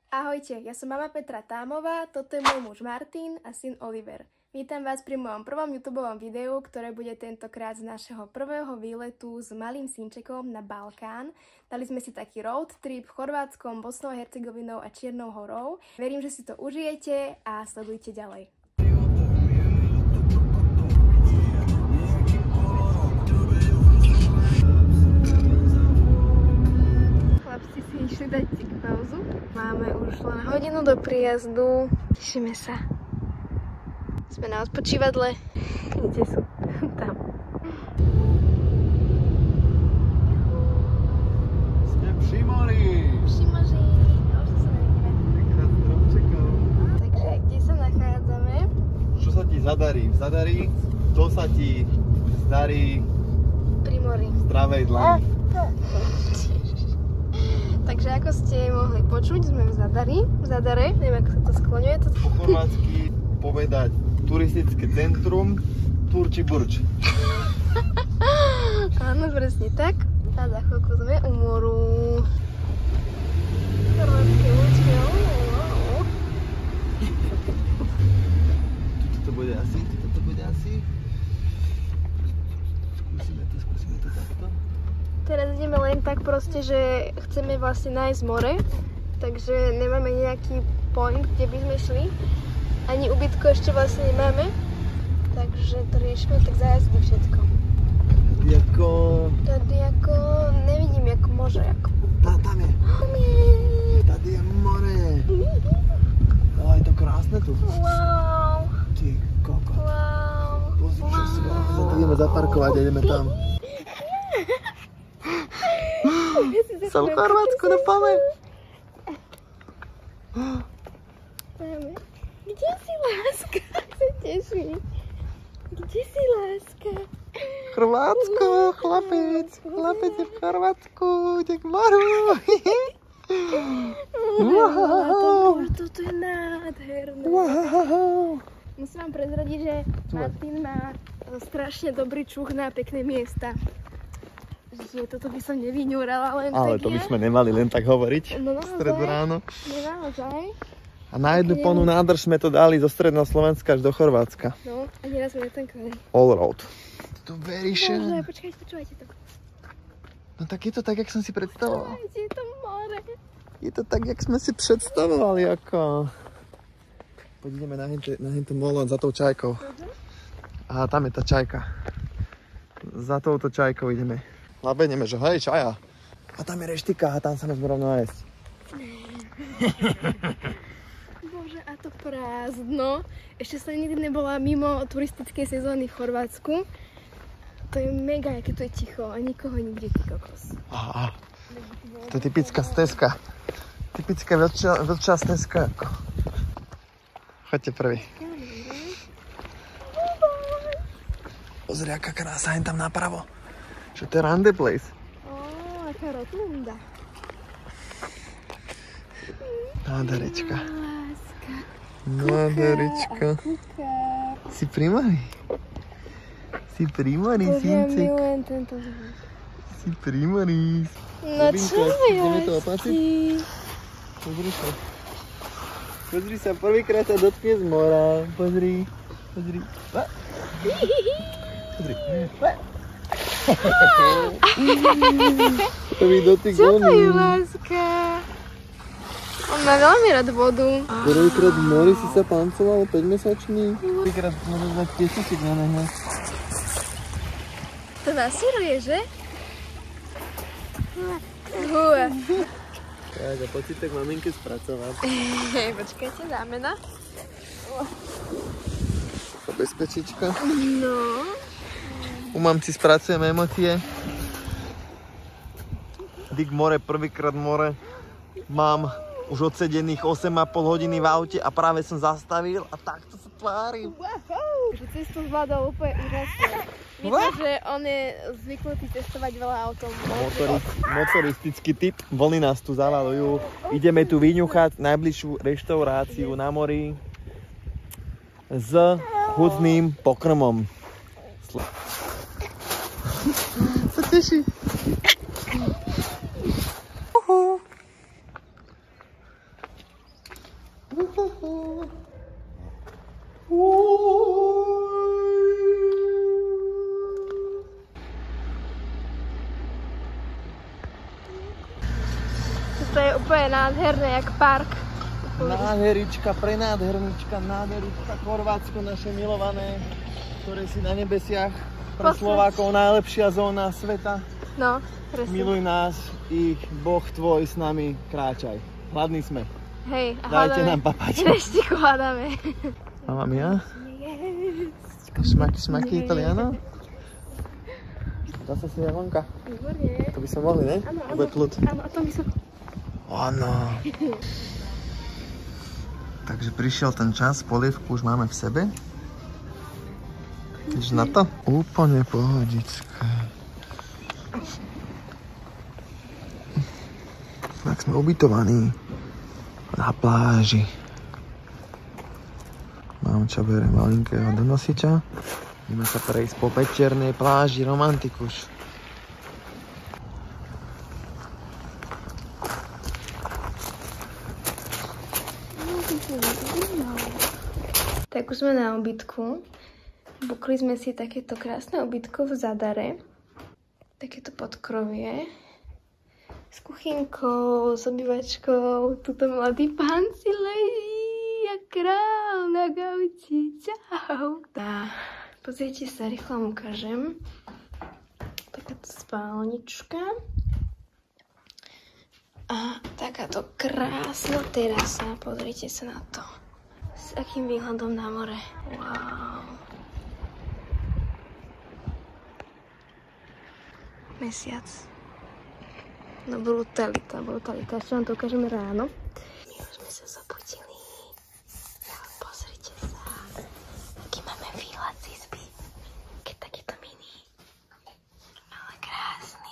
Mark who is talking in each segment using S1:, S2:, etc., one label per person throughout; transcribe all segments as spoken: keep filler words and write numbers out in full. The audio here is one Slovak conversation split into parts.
S1: Ahojte, ja som mama Petra Támová, toto je môj muž Martin a syn Oliver. Vítam vás pri mojom prvom YouTubeovom videu, ktoré bude tentokrát z našeho prvého výletu s malým synčekom na Balkán. Dali sme si taký road trip Chorvátskom, Bosnou a Hercegovinou a Čiernou horou. Verím, že si to užijete a sledujte ďalej. Chlapci si išli dať si pauzu. Máme už len hodinu do príjazdu. Tešíme sa. Sme na odpočívadle. Kde sú? Tam.
S2: Sme pri mori.
S1: Pri mori. A už sa nevidíme. Takže, kde sa nachádzame?
S2: Čo sa ti zadarí? Zadarí, to sa ti zdarí
S1: Pri mori.
S2: v zdravej dlani.
S1: Takže ako ste mohli počuť, sme v Zadari. V Zadare, neviem ako sa to skloňuje. To...
S2: Po chorvátsky povedať turistické centrum Turči Burč.
S1: Áno, presne tak. A za chvíľku sme u moru. Chorvátske uličky.
S2: Tuto to bude asi, tuto to bude asi. Skúsime to, skúsime to takto.
S1: Teraz ideme len tak proste, že chceme vlastne nájsť more. Takže nemáme nejaký point, kde by sme šli. Ani ubytko ešte vlastne nemáme, takže to riešime tak zajazdy všetko.
S2: Tady ako...
S1: Tady ako... nevidím, ako može, ako...
S2: Tá, tam je. Tady je more. Ale je to krásne tu.
S1: Wow.
S2: Ty koko.
S1: Wow.
S2: Pozri, čo si sa tu ideme zaparkovať a ideme tam. Som v Chorvátsku na Pame.
S1: Kde si, láska? Sa teší. Kde si, láska?
S2: Chorvátsko, chlapec. Chlapec je v Chorvátsku. Ide k moru.
S1: Wow. Toto je nádherné.
S2: Wow.
S1: Musím vám prezradiť, že Martin má strašne dobrý čuch na pekné miesta. Že toto by som nevyňúrala len tak.
S2: Ale to by sme nemali len tak hovoriť.
S1: No
S2: v stredu ráno.
S1: No naozaj.
S2: A na jednu plnú nádrž sme to dali zo stredného Slovenska až do Chorvátska.
S1: No, a neraz sme netankali.
S2: All road. To veríš?
S1: Bože, počkajte, počúvajte to.
S2: No tak je to tak, jak som si predstavoval.
S1: Počúvajte, je to more.
S2: Je to tak, jak sme si predstavovali, ako... Poď ideme na hente, na hente molo za tou čajkou. Aha, tam je tá čajka. Za touto čajkou ideme. Labenieme, že hej, čaja. A tam je reštika a tam sa môžeme rovno nájsť.
S1: Bože, a to prázdno. Ešte som nikdy nebola mimo turistickej sezóny v Chorvátsku. To je mega, aké tu je ticho a nikoho nikde, ty kokos.
S2: Aha, to je typická stezka. Typická vlčia, vlčia stezka. Choďte prvý. Pozri, aká krása, hen tam napravo. Čo to je Rande Place?
S1: Ó, aká rotunda.
S2: Nádherečka.
S1: Láska.
S2: Nádherečka. Si pri mori? Si pri mori,
S1: Bože,
S2: syncik.
S1: milujem tento zvuk.
S2: Si pri mori.
S1: No čo
S2: ideme to opáčiť?
S1: je?
S2: Pozri sa. Pozri sa, prvýkrát sa dotkne z mora. Pozri. Pozri. Pozri. Prvý dotyk
S1: Čo to je,
S2: voľný.
S1: láska? On má veľmi rád vodu.
S2: Prvýkrát v mori si sa pancoval, päťmesačný. Prvýkrát môžeš mať piesíček na nohe.
S1: To nasíruje, že? Húa.
S2: Tak a poď si tak maminke spracovať.
S1: Počkajte, dáme na.
S2: Bezpečička.
S1: No.
S2: U mamci spracujeme emócie. Dig more, prvýkrát more. Mám už odsedených osem a pol hodiny v aute a práve som zastavil a takto sa tvárim.
S1: Že cestu zvládol úplne úžasne. Vidíš, že on je zvyknutý cestovať veľa autom.
S2: Motori, motoristický typ. Vlny nás tu zavalujú. Ideme tu vyňuchať najbližšiu reštauráciu na mori s hudným pokrmom. Sa teší.
S1: To je úplne nádherné, jak park.
S2: Nádherička, prenádhernička, nádherička, Chorvátsko naše milované, ktoré si na nebesiach, pre Slovákov najlepšia zóna sveta.
S1: No, presne.
S2: Miluj nás, ich Boh tvoj s nami, kráčaj. Hladní sme.
S1: Hej, a
S2: dajte
S1: hľadáme.
S2: nám papať.
S1: Reštiku hľadáme.
S2: Mamma mia.
S1: Yes.
S2: Smaky, smaky italiano. Zase si Javonka.
S1: Výborne.
S2: To by sme mohli, ne?
S1: Áno, áno.
S2: Bude kľud.
S1: Áno, a to by som...
S2: Áno. Takže prišiel ten čas, polievku už máme v sebe. Ideš na to? Úplne pohodické. Tak sme ubytovaní na pláži. Mám čo bere malinkého do nosiča. Ideme sa prejsť po večernej pláži, romantikuš.
S1: Tak už sme na obytku. Bukli sme si takéto krásne obytko v Zadare. Takéto podkrovie. S kuchynkou, s obývačkou. Tuto mladý pán si leží jak král na gauči. Čau. A pozrite sa, rýchlo vám ukážem. Takáto spálnička. A takáto krásna terasa. Pozrite sa na to. S akým výhľadom na more. Wow. Mesiac. No brutalita, brutalita. Ešte vám to ukážeme ráno. My už sme sa zobudili. Pozrite sa. Aký máme výhľad z izby. Keď takýto mini. Ale krásny.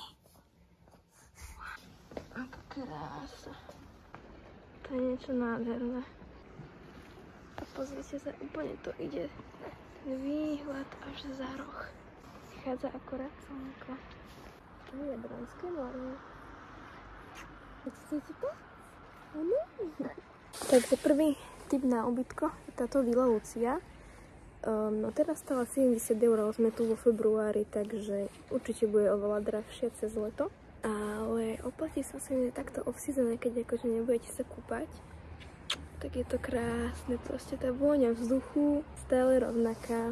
S1: Aká krása. To je niečo nádherné. A pozrite sa, úplne to ide. Ten výhľad až za roh. Vychádza akorát slnko. To je Jadranské more. Chcete to? Áno. Takže prvý tip na ubytko je táto Vila Lucia. Um, no teraz stála sedemdesiat eur, sme tu vo februári, takže určite bude oveľa drahšia cez leto. Ale oplatí sa si takto off-season, keď akože nebudete sa kúpať. Tak je to krásne, proste tá vôňa vzduchu stále rovnaká.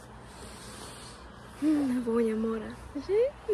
S1: Hm, vôňa mora, že?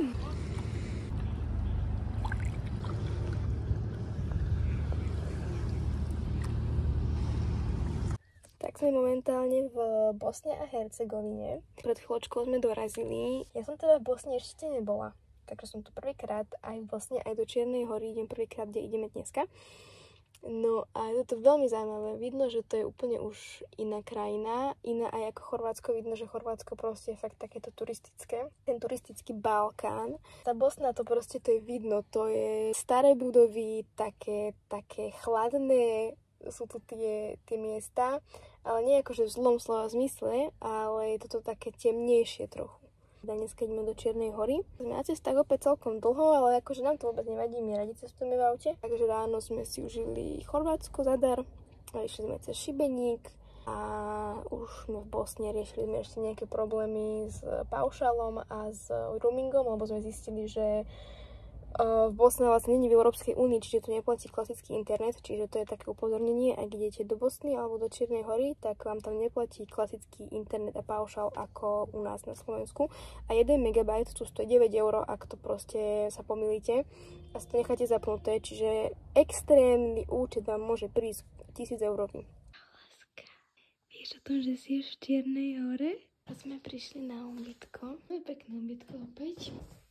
S1: Tak sme momentálne v Bosne a Hercegovine. Pred chvíľočkou sme dorazili. Ja som teda v Bosne ešte nebola, takže som tu prvýkrát aj v Bosne, aj do Čiernej Hory idem prvýkrát, kde ideme dneska. No a je to veľmi zaujímavé. Vidno, že to je úplne už iná krajina. Iná aj ako Chorvátsko. Vidno, že Chorvátsko proste je fakt takéto turistické. Ten turistický Balkán. Tá Bosna to proste to je vidno. To je staré budovy, také, také chladné. Sú tu tie, tie miesta. Ale nie akože v zlom slova zmysle, ale je toto také temnejšie trochu. Dneska ideme do Čiernej Hory. Sme na cestách opäť celkom dlho, ale akože nám to vôbec nevadí, my radi cestujeme v aute. Takže ráno sme si užili Chorvátsko, Zadar, a išli sme cez Šibeník a už sme v Bosne riešili sme ešte nejaké problémy s paušálom a s roamingom, lebo sme zistili, že v Bosne vlastne nie je v Európskej únii, čiže tu neplatí klasický internet, čiže to je také upozornenie, ak idete do Bosny alebo do Čiernej Hory, tak vám tam neplatí klasický internet a paušal ako u nás na Slovensku. A jeden megabajt tu stojí deväť eur, ak to proste sa pomýlite a si to necháte zapnuté, čiže extrémny účet vám môže prísť tisíc eurový. Láska, vieš o tom, že si v Čiernej Hore? A sme prišli na ubytko. To je pekné ubytko opäť.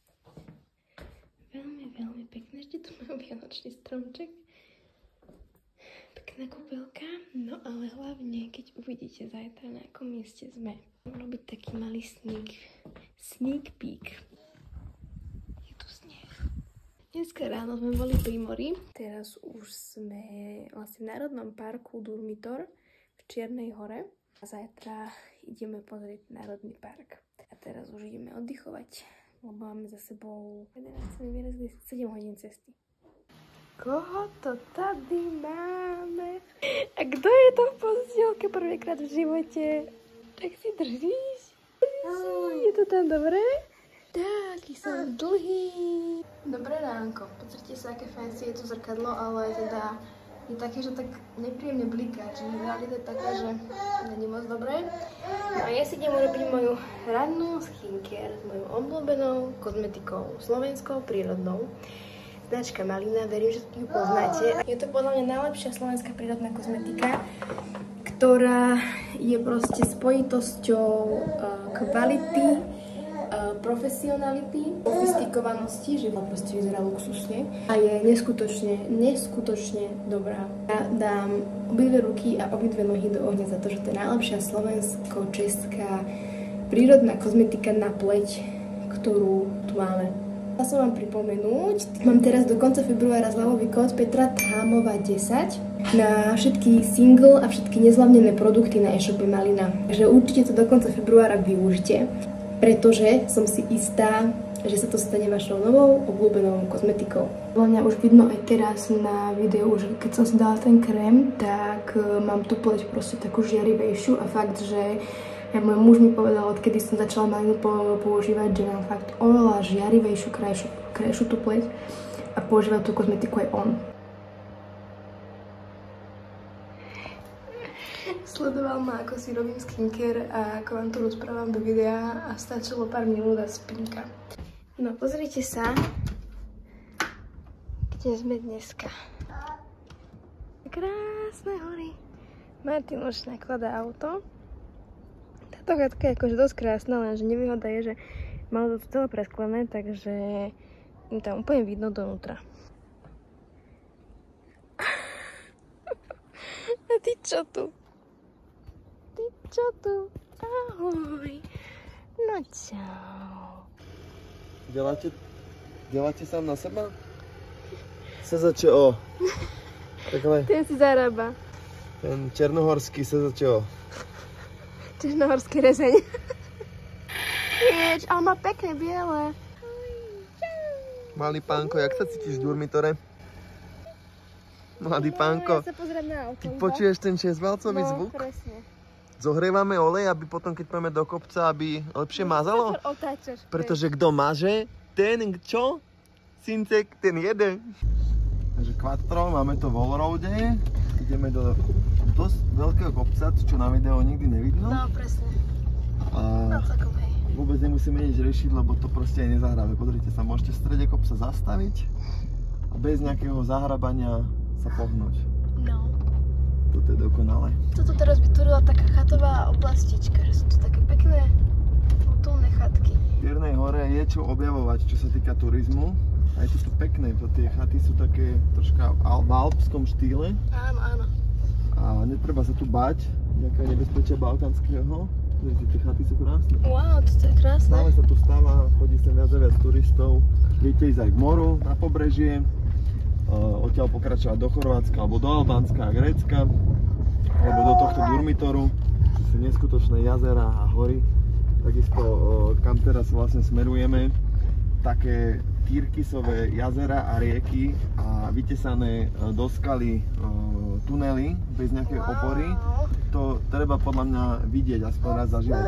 S1: Veľmi, veľmi pekné. Ešte tu majú vianočný stromček. Pekná kúpeľka. No ale hlavne, keď uvidíte zajtra, na akom mieste sme. Robiť taký malý sneak, sneak peek. Je tu sneh. Dneska ráno sme boli pri mori. Teraz už sme vlastne v Národnom parku Durmitor v Čiernej Hore. A zajtra ideme pozrieť Národný park. A teraz už ideme oddychovať. Lebo máme za sebou sedem hodín cesty. Koho to tady máme? A kto je to v postielke prvýkrát v živote? Tak si držíš? Je to tam dobré? Taký som dlhý. Dobré ránko. Pozrite sa, aké fancy je to zrkadlo, ale teda je také, že tak nepríjemne bliká, čiže realita je taká, že není moc dobré. No a ja si idem urobiť moju rannú skincare s mojou obľúbenou kozmetikou, slovenskou, prírodnou. Značka Malina, verím, že ju poznáte. Je to podľa mňa najlepšia slovenská prírodná kozmetika, ktorá je proste spojitosťou uh, kvality, uh, profesionality, sofistikovanosti, že proste vyzerá luxusne a je neskutočne, neskutočne dobrá. Ja dám obidve ruky a obidve nohy do ohňa za to, že to je najlepšia slovensko-česká prírodná kozmetika na pleť, ktorú tu máme. Chcela som vám pripomenúť, mám teraz do konca februára zľavový kód Petra Thámová desať na všetky single a všetky nezľavnené produkty na e-shope Malina. Takže určite to do konca februára využite, pretože som si istá, že sa to stane vašou novou obľúbenou kozmetikou. Podľa mňa už vidno aj teraz na videu, že keď som si dala ten krém, tak mám tú pleť proste takú žiarivejšiu a fakt, že ja, môj muž mi povedal, odkedy som začala Malinu používať, že mám fakt oveľa žiarivejšiu, krajšiu, krajšiu tú pleť a používa tú kozmetiku aj on. Sledoval ma, ako si robím skincare a ako vám to rozprávam do videa a stačilo pár minút a spinka. No pozrite sa, kde sme dneska. Krásne hory. Martin už nakladá auto. Táto chatka je akože dosť krásna, lenže nevýhoda je, že malo to celé presklené, takže im tam úplne vidno donútra. A ty čo tu? Ty čo tu? Ahoj. No čau.
S2: Děláte, děláte sám na seba? es zet č o. Takhle.
S1: Ten si zarába.
S2: Ten černohorský es zet č o.
S1: Černohorský rezeň. Ječ, ale má pekné biele.
S2: Malý pánko, jak sa cítiš v dormitore? Mladý pánko,
S1: Ja sa pozriem na auto.
S2: ty počuješ ten šesťvalcový zvuk?
S1: No, presne.
S2: Zohrievame olej, aby potom, keď pôjdeme do kopca, aby lepšie mazalo?
S1: Otáčaš.
S2: Pretože kto maže, ten čo? Syncek, ten jede. Takže quattro, máme to v allroade. Ideme do dosť veľkého kopca, čo na videu nikdy nevidno.
S1: No, presne.
S2: A
S1: No, takom hej.
S2: vôbec nemusíme nič riešiť, lebo to proste aj nezahráme. Pozrite sa, môžete v strede kopca zastaviť a bez nejakého zahrabania sa pohnúť.
S1: No.
S2: Toto je dokonalé.
S1: Toto teraz vytvorila taká chatová oblastička, že sú to také pekné útulné chatky.
S2: V Čiernej hore je čo objavovať, čo sa týka turizmu. A je to tu pekné, to tie chaty sú také troška v alpskom štýle.
S1: Áno, áno.
S2: A netreba sa tu báť nejakého nebezpečia balkánskeho. Tie chaty sú krásne.
S1: Wow, toto je krásne.
S2: Stále sa tu stáva, chodí sem viac a viac turistov. Viete ísť aj k moru, na pobrežie. Odtiaľ pokračovať do Chorvátska, alebo do Albánska a Grécka. Alebo do tohto Durmitoru. To sú neskutočné jazera a hory. Takisto kam teraz vlastne smerujeme. Také Tyrkisové jazera a rieky a vytesané do skaly tunely bez nejakej opory. To treba podľa mňa vidieť aspoň raz za život.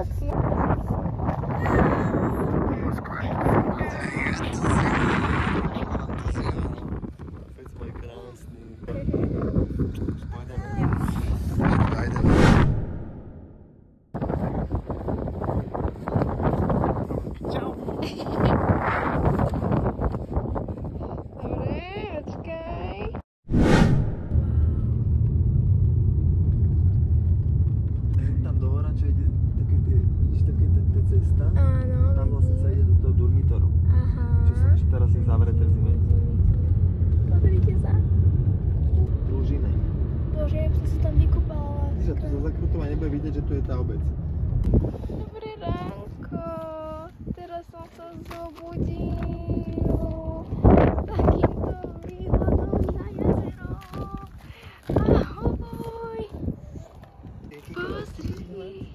S2: Vidieť, že tu je tá obec.
S1: Dobré ránko, teraz som sa zobudil takýmto výhľadom na jazero. Ahoj, pozri.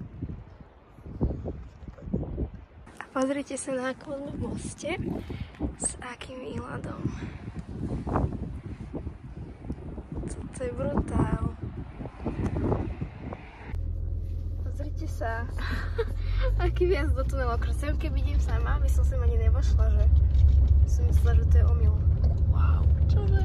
S1: A pozrite sa na okolo v moste, s akým výhľadom. Toto je brutál. sa. Aký viac do tunelu, akože sem keď vidím sama, by som sem ani nevošla, že som myslela, že to je omyl. Wow, čože?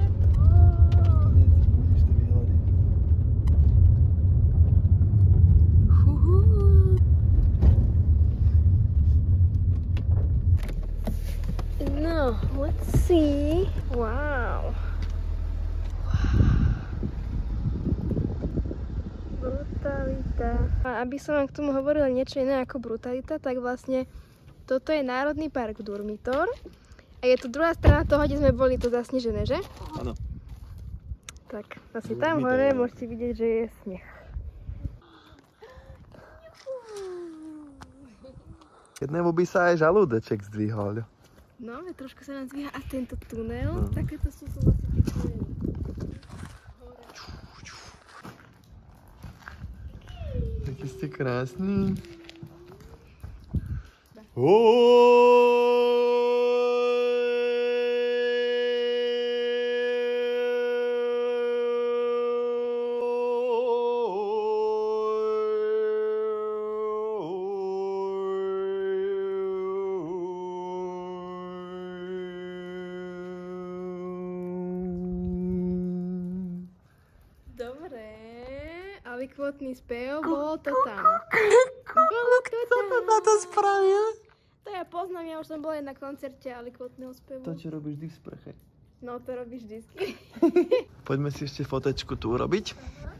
S1: No, let's see. Wow. Brutalita. A aby som vám k tomu hovorila niečo iné ako brutalita, tak vlastne toto je Národný park Durmitor. A je tu druhá strana toho, kde sme boli, to zasnežené, že?
S2: Áno.
S1: Tak, asi tam hore môžete vidieť, že je sneh.
S2: Jednému by sa aj žalúdeček zdvihol.
S1: No, trošku sa nám zdvíha a tento tunel, no. Takéto sú tu vlastne pekné.
S2: Taký ste krásni.
S1: Dobre, ale kvotný spev, bolo to tam. Bolo to tam.
S2: Kto to spravil?
S1: To ja poznám, ja už som bola na koncerte ale kvotného spevu.
S2: To, čo robíš vždy v sprche.
S1: No, to robíš vždycky.
S2: Poďme si ešte fotečku tu urobiť.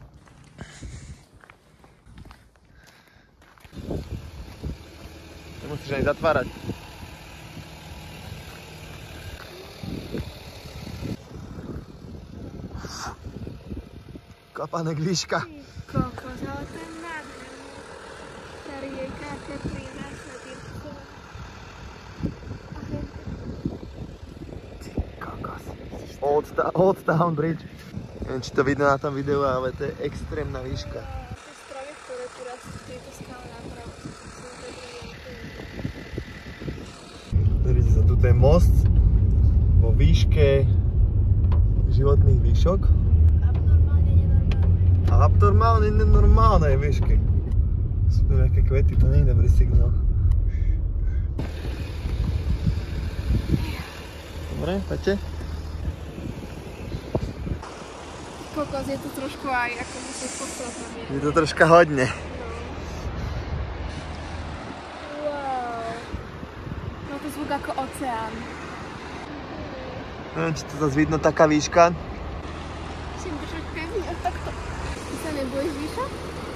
S2: Nemusíš ani zatvárať. Kapanek výška.
S1: Kokos, ale to je nádherný. Tá rieka, aká krásna Tyrkova.
S2: Kokos. Old, Old Town Bridge. Neviem, či to vidno na tom videu, ale to je extrémna výška.
S1: Tie strovy, ktoré tu rastú, tieto skále nápravo.
S2: Pozrite sa, tu je most vo výške životných výšok. A abnormálne, nenormálnej výšky. Sú tu nejaké kvety, to nie je dobrý signál. Dobre, poďte.
S1: Kokos, je tu trošku aj ako musím poslať na mieru.
S2: Je to troška hodne.
S1: Wow. No to zvuk ako oceán.
S2: Neviem, či to zase vidno taká výška.
S1: Musím držať pevne a takto. Ty sa nebojíš výšok?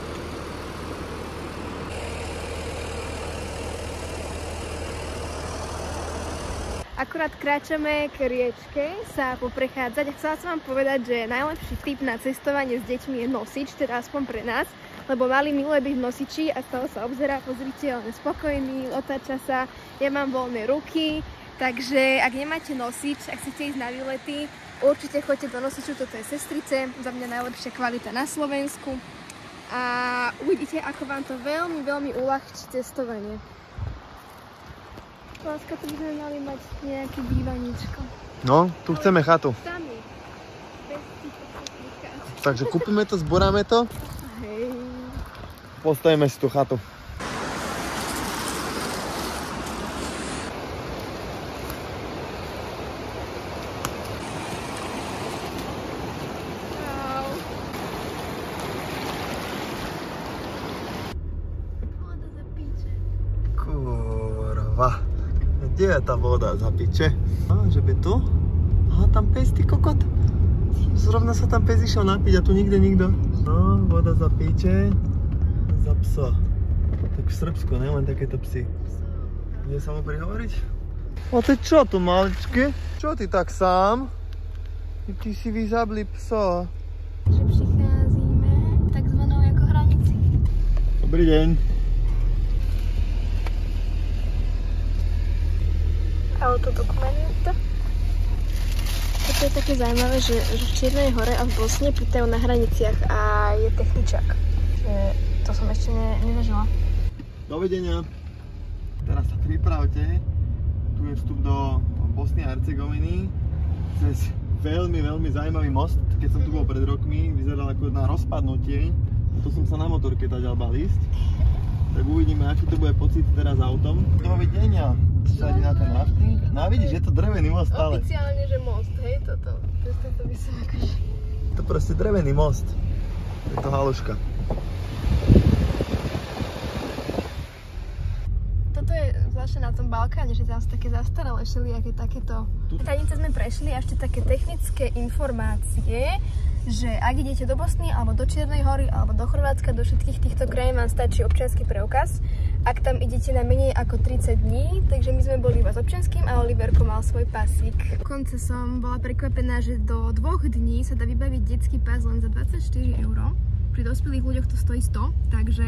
S1: Akurát kráčame k riečke sa poprechádzať. Chcela som vám povedať, že najlepší tip na cestovanie s deťmi je nosič, teda aspoň pre nás, lebo mali milé byť v nosiči a stále sa obzerá, pozrite, on je spokojný, otáča sa, ja mám voľné ruky, takže ak nemáte nosič, ak chcete ísť na výlety, určite choďte do nosiču, toto je Sestrice, za mňa najlepšia kvalita na Slovensku a uvidíte, ako vám to veľmi, veľmi uľahčí cestovanie. Láska, tu by sme mali mať nejaké bývaničko.
S2: No, tu ale chceme chatu.
S1: Sami. Bez týchto komplikácií.
S2: Takže kúpime to, zboráme to.
S1: Hej.
S2: Postavíme si tú chatu.
S1: Voda za piče.
S2: Kurva. Kde je tá voda za piče? A, že by tu? Aha, tam pes, ty kokot. Zrovna sa tam pes išiel napiť a tu nikde nikto. No, voda za piče. Za psa. Tak v Srbsku, ne? Len takéto psy. Kde sa mu prihovoriť? A ty čo tu, maličky? Čo ty tak sám? Ty si vyzabli psa.
S1: Že přicházíme takzvanou jako hranici.
S2: Dobrý deň.
S1: Autodokumenta. Toto je také zaujímavé, že, že v Čiernej Hore a v Bosne pýtajú na hraniciach a je techničák. To som ešte ne, nezažila.
S2: Dovidenia. Teraz sa pripravte. Tu je vstup do Bosny a Hercegoviny cez veľmi, veľmi zaujímavý most. Keď som tu bol pred rokmi, vyzeral ako na rozpadnutie. To som sa na motorke taďal bal ísť. Tak uvidíme, aký to bude pocit teraz autom. Dovidenia. Sa ide na ten rafting. No a vidíš, je to drevený most stále.
S1: Oficiálne, že most, hej, toto. Preto to by som akože...
S2: To proste drevený most. Je to haluška.
S1: Toto je zvláštne na tom Balkáne, že tam sú také zastaralé všelijaké takéto. Tajnice sme prešli a ešte také technické informácie, že ak idete do Bosny, alebo do Čiernej Hory, alebo do Chorvátska, do všetkých týchto krajín vám stačí občiansky preukaz. Ak tam idete na menej ako tridsať dní, takže my sme boli iba s občianským a Oliverko mal svoj pasík. V konce som bola prekvapená, že do dvoch dní sa dá vybaviť detský pás len za dvadsaťštyri eur. Pri dospelých ľuďoch to stojí sto, takže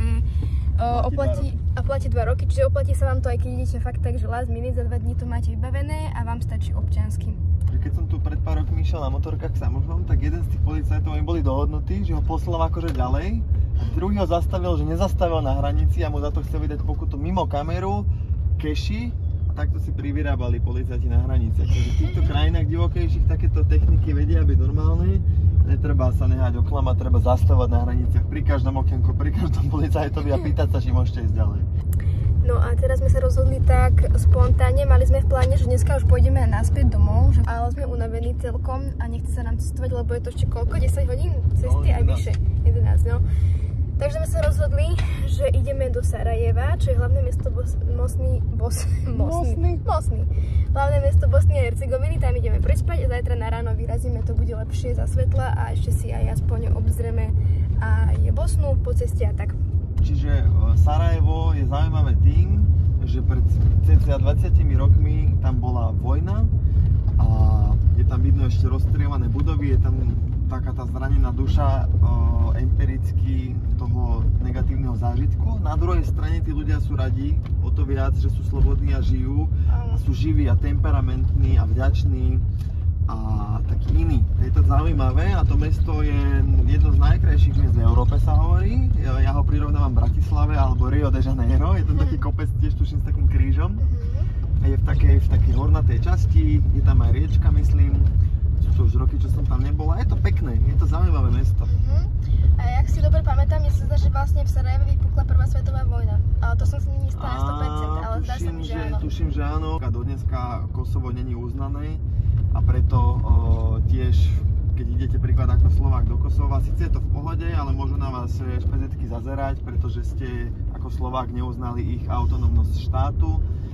S1: uh, oplatí, a platí dva roky, čiže oplatí sa vám to, aj keď idete fakt tak, že last minute za dva dní to máte vybavené a vám stačí občiansky.
S2: Keď som tu pred pár rokmi išiel na motorkách samožnom, tak jeden z tých policajtov oni boli dohodnutí, že ho poslal akože ďalej. A druhý ho zastavil, že nezastavil na hranici a mu za to chcel vydať pokutu mimo kameru, keši. A takto si privyrábali policajti na hranici. Takže v týchto krajinách divokejších takéto techniky vedia byť normálne. Netreba sa nehať oklamať, treba zastavovať na hraniciach pri každom okienku, pri každom policajtovi a pýtať sa, či môžete ísť ďalej.
S1: No a teraz sme sa rozhodli tak spontánne, mali sme v pláne, že dneska už pôjdeme naspäť domov, že... ale sme unavení celkom a nechce sa nám cestovať, lebo je to ešte koľko? desať hodín cesty, no, aj vyššie, jedenásť, no. Takže sme sa rozhodli, že ideme do Sarajeva, čo je hlavné mesto Bos... Mosny... Bos... Mosny? Mosny. Hlavné mesto Bosny a Hercegoviny, tam ideme prespať a zajtra na ráno vyrazíme, to bude lepšie za svetla a ešte si aj aspoň obzrieme aj Bosnu po ceste a tak.
S2: Čiže Sarajevo je zaujímavé tým, že pred cca dvadsiatimi rokmi tam bola vojna a je tam vidno ešte rozstrieľané budovy, je tam taká tá zranená duša o, empiricky toho negatívneho zážitku. Na druhej strane tí ľudia sú radi o to viac, že sú slobodní a žijú a sú živí a temperamentní a vďační a taký iný. Je to zaujímavé a to mesto je jedno z najkrajších miest v Európe, sa hovorí. Ja, ja ho prirovnávam Bratislave alebo Rio de Janeiro. Je to taký kopec, tiež tuším s takým krížom. A je v takej, v takej hornatej časti, je tam aj riečka, myslím. Sú to už roky, čo som tam nebola. Je to pekné, je to zaujímavé mesto.
S1: Uh-huh. A jak si dobre pamätám, mne sa zdá, že vlastne v Sarajeve vypukla prvá svetová vojna. Ale to som si není istá na sto percent, ale zdá sa mi, že áno.
S2: Tuším, že áno. A do dneska Kosovo není uznané. A preto o, tiež, keď idete príklad ako Slovák do Kosova, síce je to v pohode, ale môžu na vás špezetky zazerať, pretože ste ako Slovák neuznali ich autonómnosť štátu.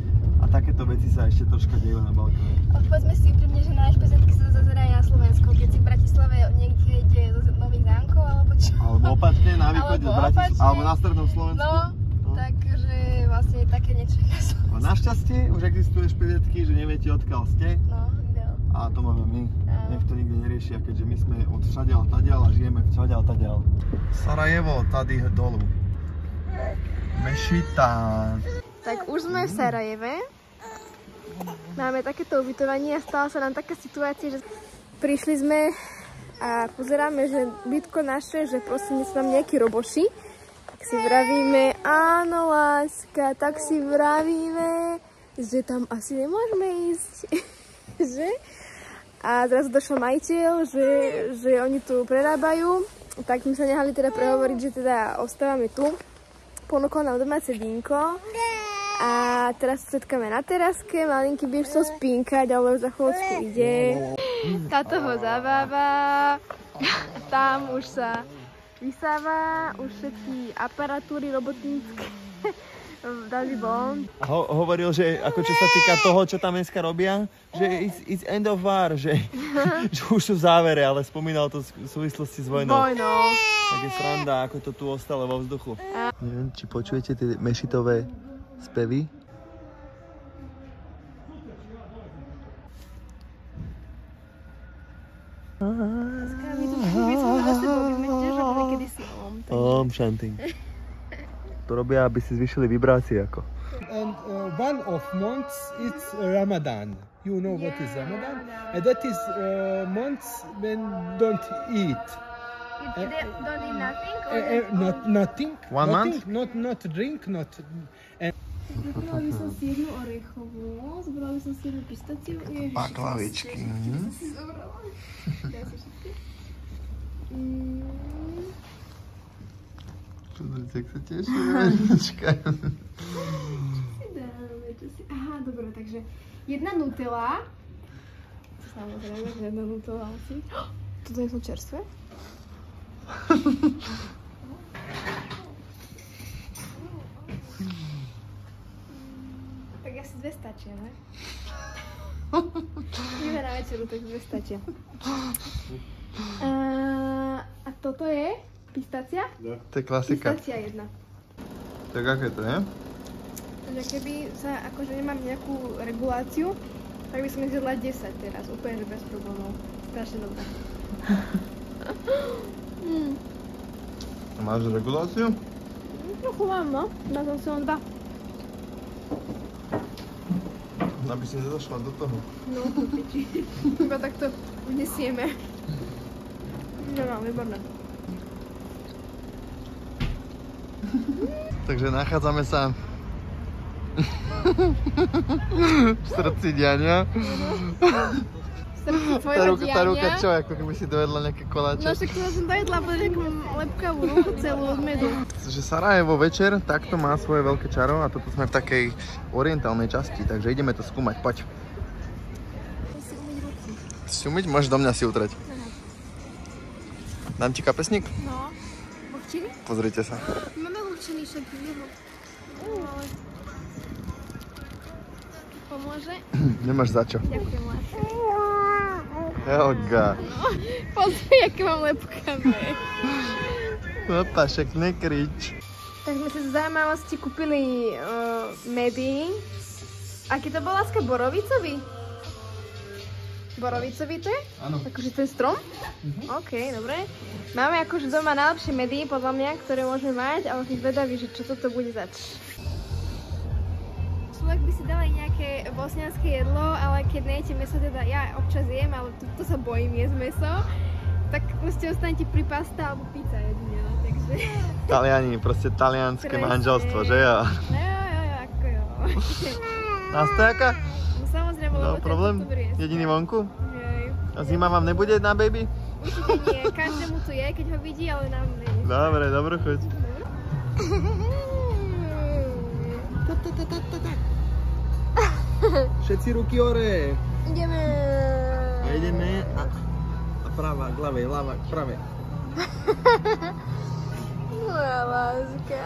S2: A takéto veci sa ešte troška dejú na Balkáne.
S1: A povedzme si úprimne, že na špezetky sa zazerajú na Slovensku, keď si v Bratislave niekde ide z Nových Zámkov, alebo čo?
S2: Alebo opačne, na východe z Bratislavy, alebo na strednom Slovensku.
S1: No, no. Takže vlastne také niečo na Slovensku.
S2: Našťastie už existujú špezetky, že neviete odkiaľ ste.
S1: No.
S2: A to máme my. Nech to nikto neriešia, keďže my sme od všadiaľ tadiaľ a žijeme v všadiaľ tadiaľ. Sarajevo, tady dolu. Mešita.
S1: Tak už sme v Sarajeve. Máme takéto ubytovanie a stala sa nám taká situácia, že prišli sme a pozeráme, že bytko naše, že prosím, sú tam nejakí roboši. Tak si vravíme, áno láska, tak si vravíme, že tam asi nemôžeme ísť. že? A zrazu došiel majiteľ, že, že oni tu prerábajú, tak sme sa nehali teda prehovoriť, že teda ostávame tu. Ponúkol nám domáce vínko a teraz sa setkáme na teraske, malinký by chcel spínkať, ale už za chvíľočku ide. Táto ho zabáva, tam už sa vysáva, už všetky aparatúry robotnícke dali von.
S2: A ho, hovoril, že ako čo sa týka toho, čo tam dneska robia, že it's, it's end of war, že, že už sú v závere, ale spomínal to v súvislosti s vojnou.
S1: Vojnou.
S2: Tak je sranda, ako to tu ostalo vo vzduchu. A... Neviem, či počujete tie mešitové spevy? Om Shanti. To robia, aby si zvyšili vibrácie ako.
S3: And uh, one of months it's Ramadan. You know yeah, what is Ramadan? And that is uh, months when don't eat.
S1: You uh, don't eat nothing? Or
S3: uh, uh, not nothing.
S2: One
S3: nothing,
S2: month?
S3: Not not drink, not. And...
S1: Zobrali som sírnu orechovú, zobrali som sírnu pistáciu.
S2: Baklavičky.
S1: Čo si zobrala? Daj sa všetky.
S2: Pozrite, jak sa teší, Veronička.
S1: Aha, dobre, takže jedna Nutella. Samozrejme, že jedna Nutella asi. Toto nie sú čerstvé? Tak asi dve stačia, ne? Ideme na večeru, tak dve stačia. A, a toto je pistácia?
S2: To je klasika.
S1: Pistácia jedna.
S2: Tak aké to je?
S1: Takže keby sa, akože nemám nejakú reguláciu, tak by som ich zjedla desať teraz, úplne že bez problémov. Strašne dobré. mm.
S2: Máš reguláciu?
S1: Trochu mám, no. Má som si len dva.
S2: Aby si nezašla do toho.
S1: No, to piči. Iba takto vnesieme. No, no, výborné.
S2: Takže nachádzame sa v srdci diania.
S1: V srdci tvojho
S2: tá ruka,
S1: diania.
S2: tá ruka čo, ako keby si dojedla nejaké koláče.
S1: No však to som dojedla, bo nejakú lepkavú ruku celú od medu.
S2: Že Sarajevo večer takto má svoje veľké čaro a toto sme v takej orientálnej časti, takže ideme to skúmať, poď. Si umyť? Môžeš do mňa si utrať. Dám ti kapesník?
S1: No, vlhčiny?
S2: Pozrite sa.
S1: Máme vlhčiny však jeho. Ale... Pomôže?
S2: Nemáš za čo.
S1: Ďakujem, láska.
S2: Helga.
S1: No, pozri, aké mám lepkavé.
S2: No Tašek, nekrič.
S1: Tak sme si z zaujímavosti kúpili uh, medy. Aký to bol, láska? Borovicový? Borovicový to je?
S2: Áno.
S1: Akože ten strom? Mhm. OK, dobre. Máme akože doma najlepšie medy, podľa mňa, ktoré môžeme mať, ale som zvedavý, že čo toto bude zač. Človek by si dal aj nejaké bosnianské jedlo, ale keď nejete meso, teda ja občas jem, ale to, to sa bojím jesť meso, tak proste ostanete pri pasta alebo pizza jedine, no, takže...
S2: Taliani, proste talianské
S1: Presne.
S2: manželstvo, že jo?
S1: No jo, jo, jo, ako jo.
S2: Nastojáka?
S1: No samozrejme,
S2: No
S1: lebo
S2: problém?
S1: to je
S2: Jediný vonku?
S1: Hej.
S2: A zima vám nebude na baby?
S1: Určite nie, každému to je, keď ho vidí, ale nám nie.
S2: Dobre, dobrú chuť. Všetci ruky hore.
S1: Ideme.
S2: A ideme a, a práva, k ľavej, ľava, k pravej.
S1: Moja láska.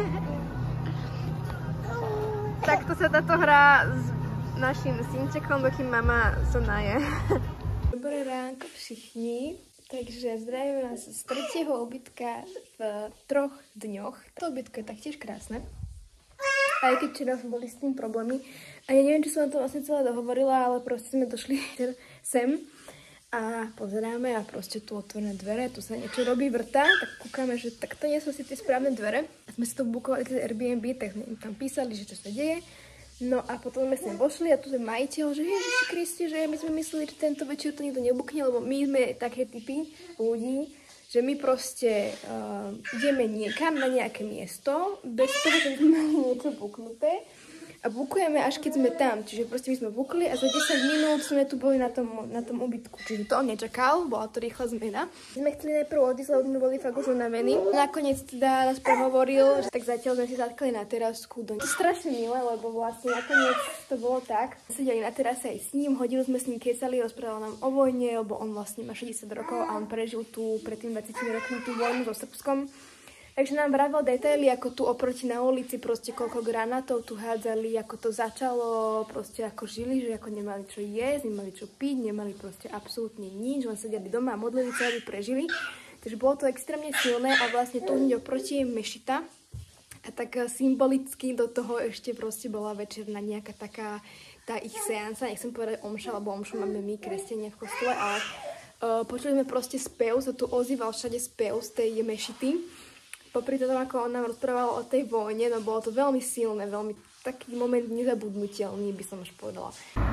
S1: Takto sa táto hra s našim synčekom, dokým mama sa naje. Dobré ránko všichni. Takže zdravím vás z tretieho ubytka v troch dňoch. To ubytko je taktiež krásne. Aj keď včera boli s tým problémy. A ja neviem, či som vám to vlastne celé dohovorila, ale proste sme došli sem a pozeráme a proste tu otvorené dvere, tu sa niečo robí, vrtá, tak kúkame, že tak to nie sú si tie správne dvere. A sme si to bukovali cez Airbnb, tak sme im tam písali, že čo sa deje. No a potom sme sem vošli a tu je majiteľ, že Ježiši Kristi, že my sme mysleli, že tento večer to nikto nebukne, lebo my sme také typy ľudí, že my proste uh, ideme niekam na nejaké miesto, bez toho, že sme mali niečo buknuté a bukujeme až keď sme tam. Čiže proste my sme bukli a za desať minút sme tu boli na tom, na tom ubytku. Čiže to on nečakal, bola to rýchla zmena. My sme chceli najprv odísť, lebo sme boli fakt už unavení. Nakoniec teda nás prehovoril, že tak zatiaľ sme si zatkali na terasku. To je strašne milé, lebo vlastne nakoniec to bolo tak. Sedeli na terase aj s ním, hodinu sme s ním kecali, rozprával nám o vojne, lebo on vlastne má šesťdesiat rokov a on prežil tu pred tým dvadsiatimi rokmi tú vojnu so Srbskom. Takže nám vravel detaily, ako tu oproti na ulici, proste koľko granátov tu hádzali, ako to začalo, proste ako žili, že ako nemali čo jesť, nemali čo piť, nemali proste absolútne nič, len sedeli doma a modlili sa, aby prežili. Takže bolo to extrémne silné a vlastne tu hneď oproti je mešita. A tak symbolicky do toho ešte proste bola večerná nejaká taká tá ich seansa, nechcem povedať omša, lebo omšu máme my, kresťania v kostole, ale uh, počuli sme proste spev, sa tu ozýval všade spev z tej mešity. Popri tom, ako on nám rozprával o tej vojne, no bolo to veľmi silné, veľmi taký moment nezabudnutelný, by som až povedala.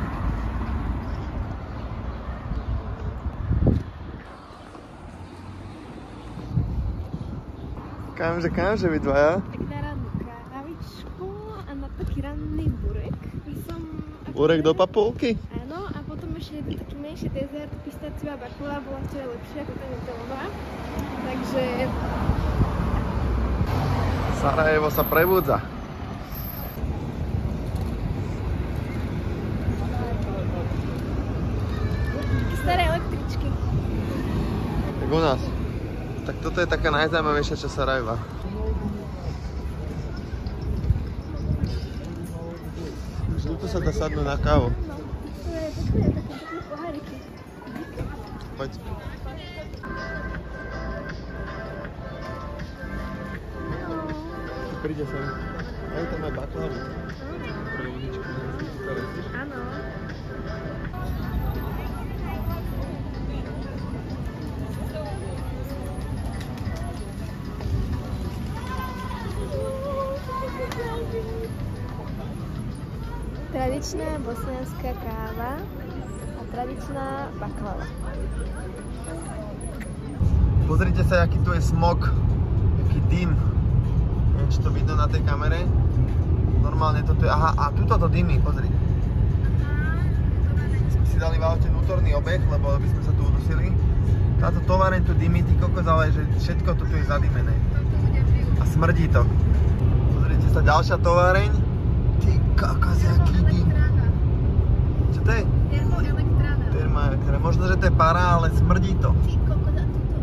S2: Kamže, kamže vy dvaja?
S1: Tak na rannú kávičku a na taký ranný burek by som...
S2: Burek do papulky?
S1: Áno, a potom ešte jeden taký menší dezert, pistáciová bakula, bola včera lepšia ako tá nutelová. Takže...
S2: Sarajevo sa prebudza.
S1: Staré električky.
S2: Tak u nás. Tak toto je taká najzaujímavejšia časť Sarajeva. Tu sa dá sadnúť na kávu.
S1: No, to je pekné, také pekné poháriky.
S2: Poď. Príde sem. Aj tam aj baklavu.
S1: Áno. Tradičná bosnianská káva a tradičná baklava.
S2: Pozrite sa, aký tu je smog, aký dym. Neviem, či to vidno na tej kamere. Normálne toto je, aha, a tuto to dymí, pozri. Sme si dali v aute vnútorný obeh, lebo by sme sa tu udusili. Táto továreň tu dymí, ty kokos, ale že všetko tu je zadymené. A smrdí to. Pozrite sa, ďalšia továreň. Ty kokos, aký dym. Čo to je?
S1: Termoelektrána.
S2: Termoelektrána. Možno, že to je para, ale smrdí to.
S1: Ty kokos, a tuto.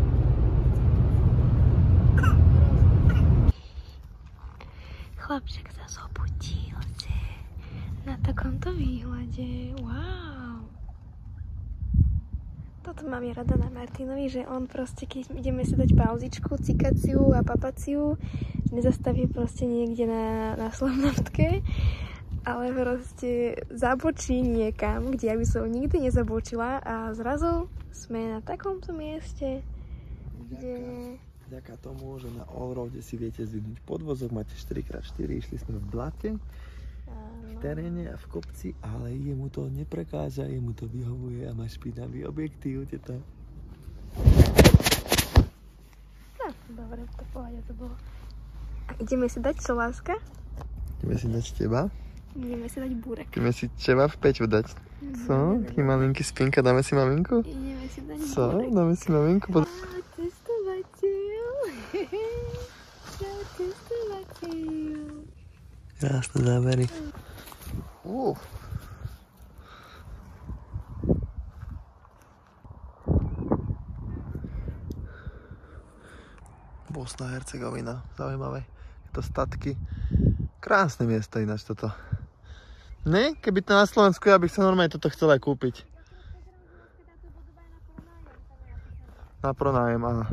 S1: Chlapček sa zobudil na takomto výhľade. Wow. Toto mám ja rada na Martinovi, že on proste, keď ideme si dať pauzičku, cikaciu a papaciu, nezastaví proste niekde na, na slovnostke, ale proste zabočí niekam, kde ja by som nikdy nezabočila a zrazu sme na takomto mieste, kde...
S2: Vďaka tomu, že na Allroade si viete zvidnúť podvozok, máte štyri krát štyri, išli sme v blate, v teréne a v kopci, ale jemu to neprekáža, jemu to vyhovuje a má špinavý objektív, teta.
S1: No, dobre, to pohľade to bolo. A ideme si dať čo, láska?
S2: Ideme si dať teba?
S1: Ideme si dať búrek.
S2: Ideme si teba v Peťu dať. Co? Taký malinký spinka, dáme si maminku?
S1: Ideme si dať
S2: Co?
S1: búrek.
S2: Dáme si maminku? Pod...
S1: Cestovateľ. Cestovateľ.
S2: Krásne zábery. Uh. Bosna Hercegovina, zaujímavé. To statky. Krásne miesto ináč toto. Ne? Keby to na Slovensku, ja bych sa normálne toto chcel aj kúpiť. Na pronájem, aha.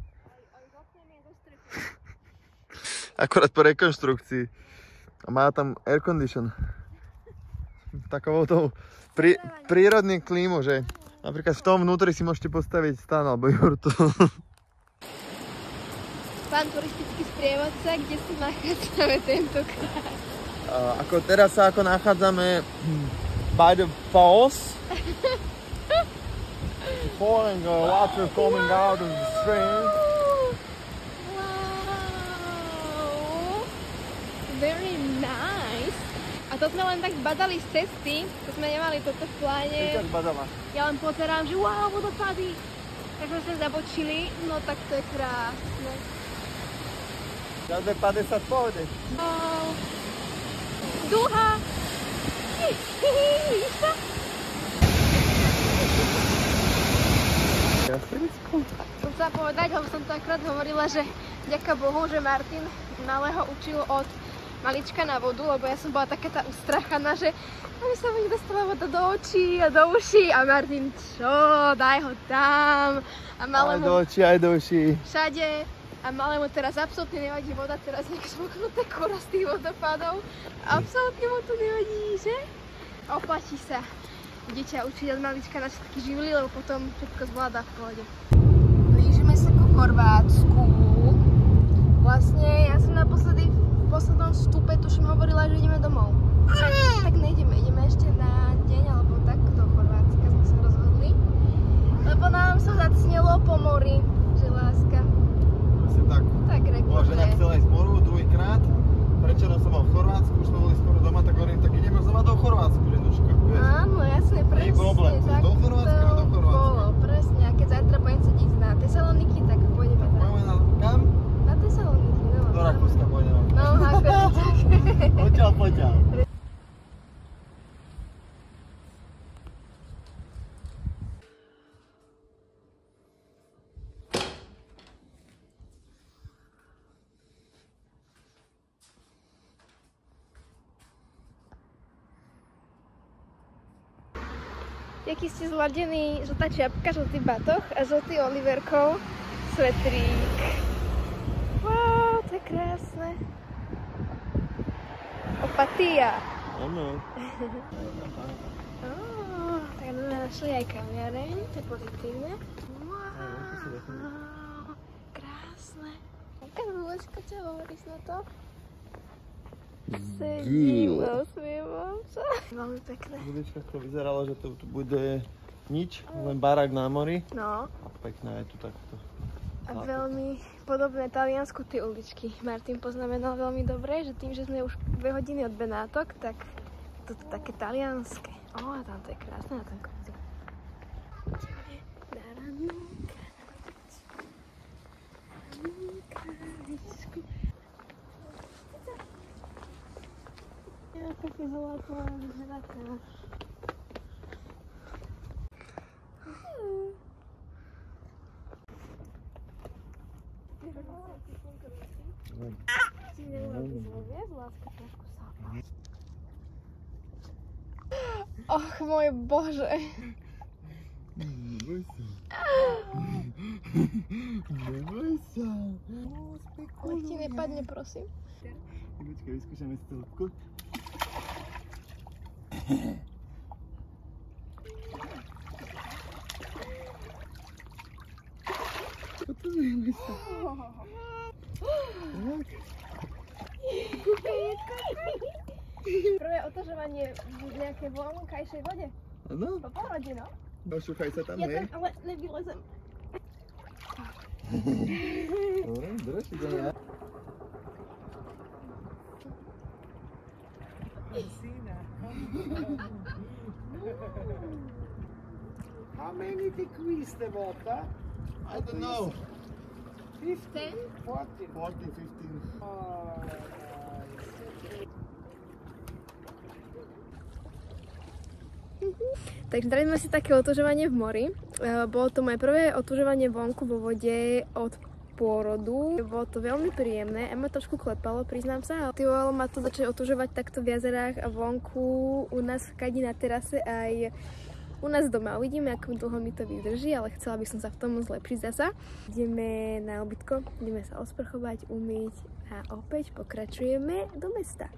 S2: Akorát po rekonštrukcii. A má tam air condition. Takovou tou prí, prírodný klímu, že napríklad v tom vnútri si môžete postaviť stan alebo jurtu.
S1: Pán turistický sprievodca, kde sa nachádzame tentokrát?
S2: Uh, ako teraz sa ako nachádzame by the falls. Falling uh, water coming out of the stream.
S1: Wow! Very nice. A to sme len tak badali z cesty, to sme nemali toto v pláne. Ja len pozerám, že wow, vodopády. Tak sme sa zabočili, no tak to je krásne.
S2: Teraz je päťdesiat pohode.
S1: Wow. Duha! Vidíš to? Som chcela povedať, lebo som to akrát hovorila, že vďaka Bohu, že Martin malého učil od malička na vodu, lebo ja som bola taká tá ustrachaná, že aby sa mi dostala voda do očí a do uší a Martin, čo, daj ho tam a malému...
S2: Aj do očí, aj do uší.
S1: Všade a malému teraz absolútne nevadí voda, teraz nech smoknuté kura z tých vodopádov. Absolútne mu to nevadí, že? Oplatí sa dieťa učiť od malička na všetky živly, lebo potom všetko zvláda v pohode. Blížime sa ku Chorvátsku. Vlastne ja som naposledy v poslednom vstupe tuším hovorila, že ideme domov. Tak nejdeme, ideme ešte na deň alebo tak do Chorvátska sme sa rozhodli. Lebo nám sa zacnelo po mori, že láska.
S2: Asi tak.
S1: Tak rekordne.
S2: Bože, žena chcela ísť moru druhýkrát. Prečo som bol v Chorvátsku, už sme boli skoro doma, tak hovorím, tak ideme znova do Chorvátsku, Lenuška.
S1: Áno, jasne, presne.
S2: Nie je problém,
S1: tak
S2: do Chorvátska, do Chorvátska. Bolo,
S1: presne. A keď zajtra budem chcieť ísť na Tesaloniky, tak pôjdeme tam.
S2: Pôjdeme na kam?
S1: Na Tesaloniky, no.
S2: Do Rakúska pôjdeme. poťal.
S1: Jaký ste zladený, žltá čiapka, žltý batoh a žltý Oliverkov svetrík. Wow, to je krásne. Opatia.
S2: Áno.
S1: Oh, tak sme našli aj kaviareň, to je pozitívne. Wow, krásne. Aká dôležka ťa hovoríš na to? Sedím, usmievam sa. Veľmi pekné.
S2: Budička to vyzeralo, že to tu bude nič, len barák na mori.
S1: No.
S2: A pekné je tu takto.
S1: A veľmi podobné Taliansku tie uličky. Martin poznamenal veľmi dobre, že tým, že sme už dve hodiny od Benátok, tak toto také talianské. Ó, a tam to je krásne na tom konci. Jaká zlatá, zlatá. Och, môj Bože.
S2: Neboj sa. Neboj sa.
S1: Nech ti nepadne, prosím.
S2: Počkaj, vyskúšame si to hĺbku. Potrebujeme sa.
S1: Prvé otažovanie v nejakej vonkajšej vode.
S2: Áno.
S1: Po porode, no.
S2: Došúchaj sa tam,
S1: Ja
S2: hej.
S1: tam ale nevylezem.
S2: Dobre, drž, idem ja.
S3: How many degrees the water?
S2: I don't know.
S1: Ten?
S3: forty.
S2: forty, fifteen.
S3: Oh,
S1: Takže dali sme si také otužovanie v mori. Bolo to moje prvé otužovanie vonku vo vode od pôrodu. Bolo to veľmi príjemné a ma trošku klepalo, priznám sa. Motivovalo ma to začať otužovať takto v jazerách a vonku u nás v Kadi na terase aj u nás doma. Uvidíme, ako dlho mi to vydrží, ale chcela by som sa v tom zlepšiť zasa. Ideme na obytko, ideme sa osprchovať, umyť a opäť pokračujeme do mesta.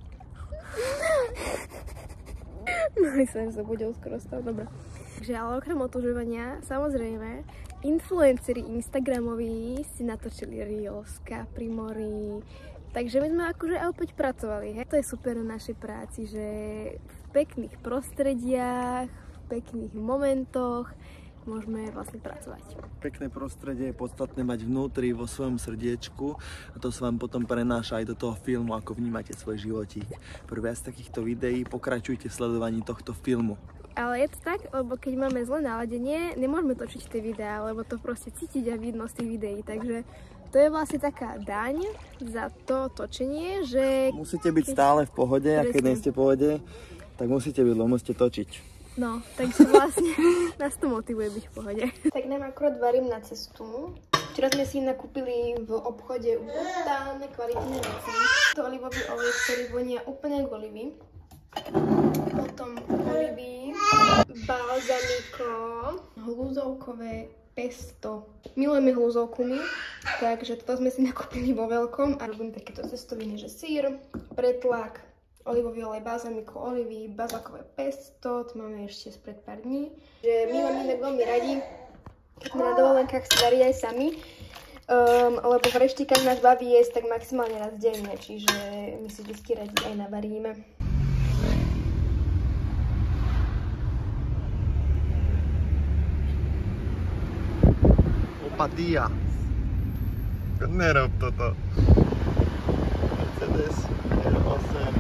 S1: Mali sa sa budel skoro stať, dobre. Takže ale okrem otužovania, samozrejme, influenceri instagramoví si natočili reelska pri mori. Takže my sme akože opäť pracovali, hej. To je super na našej práci, že v pekných prostrediach, v pekných momentoch môžeme vlastne pracovať.
S2: Pekné prostredie je podstatné mať vnútri vo svojom srdiečku a to sa vám potom prenáša aj do toho filmu, ako vnímate svoj životík. Pre viac takýchto videí pokračujte v sledovaní tohto filmu.
S1: Ale je to tak, lebo keď máme zlé naladenie, nemôžeme točiť tie videá, lebo to proste cítiť a vidno z tých videí, takže to je vlastne taká daň za to točenie, že...
S2: Musíte byť stále v pohode a keď nie ste v pohode, tak musíte byť, lebo musíte točiť.
S1: No, takže vlastne nás to motivuje byť v pohode. Tak nám akurát varím na cestu. Včera sme si nakúpili v obchode brutálne kvalitné veci. To olivový olej, ktorý vonia úplne k olivy. Potom olivy, balzamiko, hlúzovkové pesto. Milujeme hlúzovku my, takže toto sme si nakúpili vo veľkom a robím takéto cestoviny, že sír, pretlak, olivový olej, balzamiko, olivy, bazalkové pesto, to máme ešte spred pár dní. Že my máme inak veľmi radi, keď sme na dovolenkách si varí aj sami, um, lebo v reštikách nás baví jesť tak maximálne raz denne, čiže my si vždy radi aj navaríme.
S2: Opatia. Nerob toto. Mercedes er osem.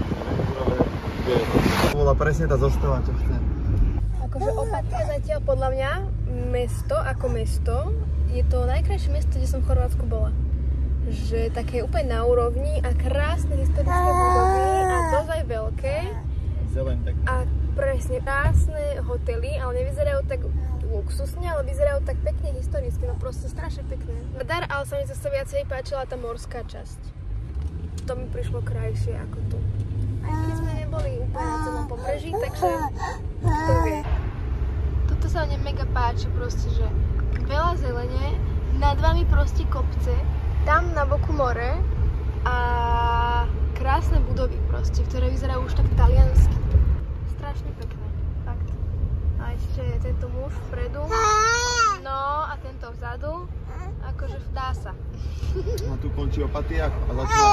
S2: To bola presne tá zostava, čo chcem.
S1: Akože Opatia zatiaľ podľa mňa mesto ako mesto je to najkrajšie mesto, kde som v Chorvátsku bola. Že také úplne na úrovni a krásne historické budovy a dosť aj veľké.
S2: Zeleň tak.
S1: A presne krásne hotely, ale nevyzerajú tak luxusne, ale vyzerajú tak pekne historicky, no proste strašne pekné. Dar, ale sa mi zase viacej páčila tá morská časť. To mi prišlo krajšie ako tu. Aj keď sme neboli úplne na celom pobreží, takže to vie. Toto sa mne mega páči proste, že veľa zelene, nad vami proste kopce, tam na boku more a krásne budovy proste, ktoré vyzerajú už tak taliansky. Strašne pekné, fakt. A ešte je tento muž vpredu, no a tento vzadu, akože dá sa.
S2: A tu končí Opatiach a začína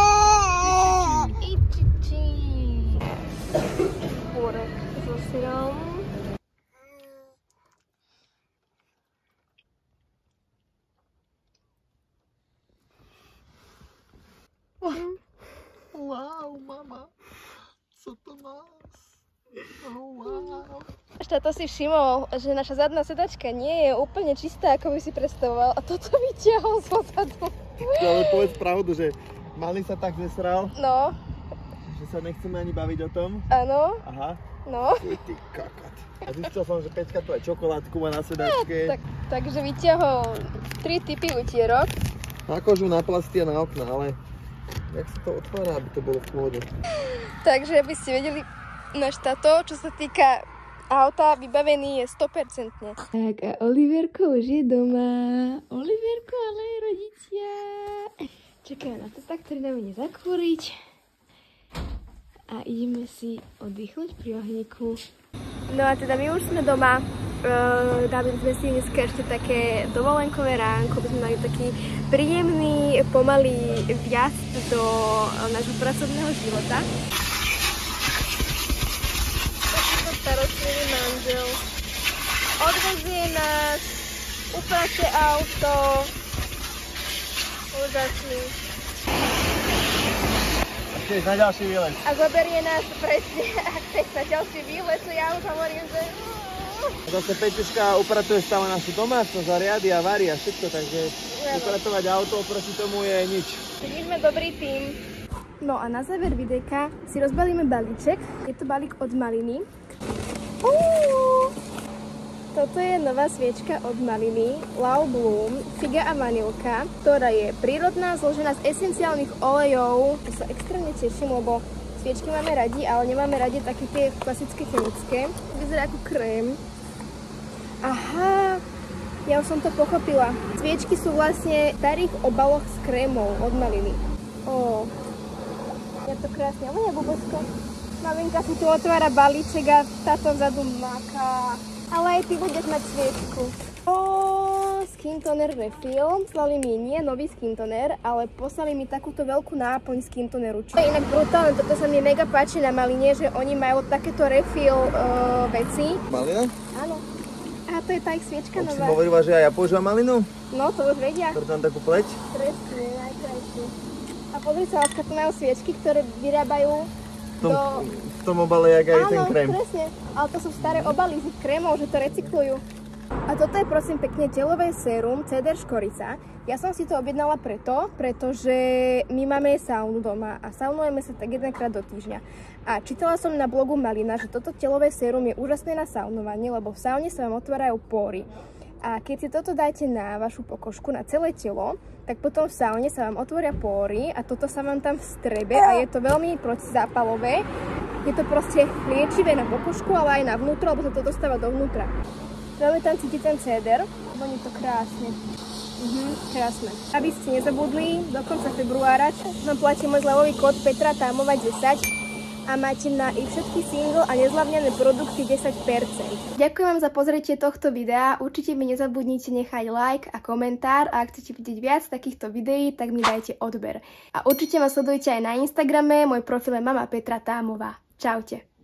S1: Ičiči. Púrek so syrom.
S2: Wow, mama, co to máš? Oh, wow.
S1: Táto si všimol, že naša zadná sedačka nie je úplne čistá, ako by si predstavoval, a toto vyťahol z odzadu.
S2: Ale povedz pravdu, že Malý sa tak zesral,
S1: No,
S2: že sa nechceme ani baviť o tom.
S1: áno,
S2: Aha.
S1: no.
S2: Ty, ty kakot. A zistil som, že Peťka tu aj čokoládku má na sedačke.
S1: Tak, takže vyťahol tri typy utierok.
S2: Na kožu, na plasty a na okna, ale jak sa to otvára, aby to bolo v pohode.
S1: Takže aby ste vedeli, náš táto, čo sa týka auta, vybavený je sto percent. Tak a Oliverko už je doma. Oliverko, ale aj rodičia. Čakajú na to tak, ktorý dáme nezakúriť. A ideme si oddychnúť pri ohníku. No a teda my už sme doma. Uh, dali sme si dneska ešte také dovolenkové ránko, by sme mali taký príjemný, pomalý vjazd do uh, nášho pracovného života. Takýto starostlivý manžel odvezie nás, uprace auto, úžasný.
S2: A chceš na ďalší výlet?
S1: A zoberie nás presne, ak chceš na ďalší výlet, čo ja už hovorím, že...
S2: Zase Peťuška upratuje stále našu domácnosť a riady a varí a všetko, takže upratovať auto oproti tomu je nič.
S1: My sme dobrý tým. No a na záver videjka si rozbalíme balíček. Je to balík od Maliny. Uú, toto je nová sviečka od Maliny, Love Bloom, figa a vanilka, ktorá je prírodná, zložená z esenciálnych olejov. To sa extrémne teším, lebo sviečky máme radi, ale nemáme radi také tie klasické chemické. Vyzerá ako krém. Aha, ja už som to pochopila. Sviečky sú vlastne v starých obaloch s krémov od Maliny. Ó, je to krásne. Ale je bubočko. Malinka si tu otvára balíček a táto vzadu maká. Ale aj ty budeš mať sviečku. Ó, Skin Toner Refill. Poslali mi nie nový Skin Toner, ale poslali mi takúto veľkú náplň Skin Toneru. Čo je inak brutálne, toto sa mi mega páči na Maline, že oni majú takéto refill uh, veci.
S2: Malina?
S1: Áno. A to je tá ich sviečka
S2: Už si
S1: nová.
S2: hovorila, že aj ja používam malinu?
S1: No, to už vedia.
S2: Preto mám takú pleť?
S1: Presne, najkrajšie. A pozri sa, Láska, tu majú sviečky, ktoré vyrábajú
S2: V tom,
S1: do...
S2: v tom obale, jak aj ten krém.
S1: Áno, presne. Ale to sú staré obaly z ich krémov, že to recyklujú. A toto je prosím pekne telové sérum Ceder škorica. Ja som si to objednala preto, pretože my máme saunu doma a saunujeme sa tak jedenkrát do týždňa. A čítala som na blogu Malina, že toto telové sérum je úžasné na saunovanie, lebo v saune sa vám otvárajú pory. A keď si toto dáte na vašu pokožku, na celé telo, tak potom v saune sa vám otvoria pory a toto sa vám tam vstrebe a je to veľmi protizápalové. Je to proste liečivé na pokožku, ale aj na vnútro, lebo sa to dostáva dovnútra. Veľmi tam cíti ten céder, voní to krásne. Mhm, krásne. Aby ste nezabudli, do konca februára vám platí môj zľavový kód Petra Támová desať a máte na ich všetky single a nezľavnené produkty desať percent. Ďakujem vám za pozretie tohto videa, určite mi nezabudnite nechať like a komentár a ak chcete vidieť viac takýchto videí, tak mi dajte odber. A určite ma sledujte aj na Instagrame, môj profil je Mama Petra Támová. Čaute.